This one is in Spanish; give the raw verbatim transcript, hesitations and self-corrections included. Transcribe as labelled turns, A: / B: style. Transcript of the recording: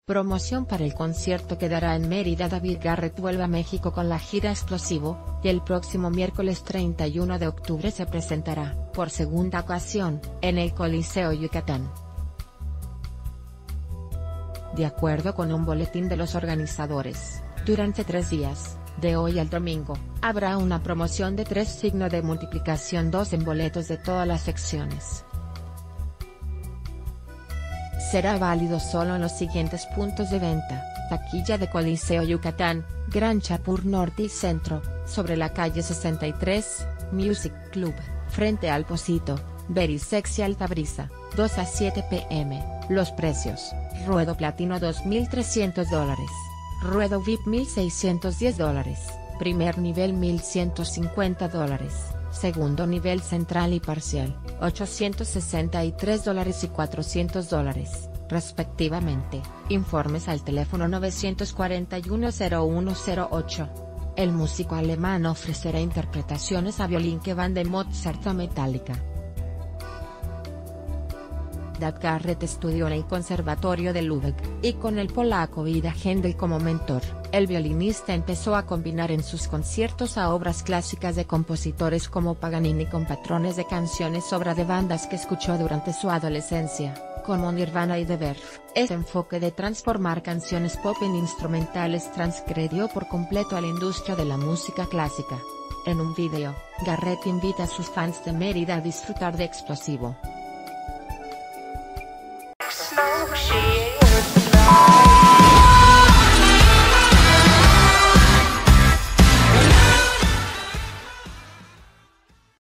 A: Promoción para el concierto que dará en Mérida. David Garrett vuelve a México con la gira Explosivo, y el próximo miércoles treinta y uno de octubre se presentará, por segunda ocasión, en el Coliseo Yucatán. De acuerdo con un boletín de los organizadores, durante tres días, de hoy al domingo, habrá una promoción de tres signo de multiplicación dos en boletos de todas las secciones. Será válido solo en los siguientes puntos de venta: taquilla de Coliseo Yucatán, Gran Chapur Norte y Centro, sobre la calle sesenta y tres, Music Club, frente al Pocito, Very Sexy Altabrisa, dos a siete pe eme. Los precios: Ruedo Platino dos mil trescientos dólares, Ruedo V I P mil seiscientos diez dólares, Primer Nivel mil ciento cincuenta dólares, Segundo Nivel Central y Parcial, ochocientos sesenta y tres dólares y cuatrocientos dólares, respectivamente. Informes al teléfono nueve cuatro uno cero uno cero ocho. El músico alemán ofrecerá interpretaciones a violín que van de Mozart a Metallica. David Garrett estudió en el Conservatorio de Lübeck, y con el polaco Ida Händel como mentor, el violinista empezó a combinar en sus conciertos a obras clásicas de compositores como Paganini con patrones de canciones obra de bandas que escuchó durante su adolescencia, como Nirvana y The Verve. Este enfoque de transformar canciones pop en instrumentales transgredió por completo a la industria de la música clásica. En un video, Garrett invita a sus fans de Mérida a disfrutar de Explosivo.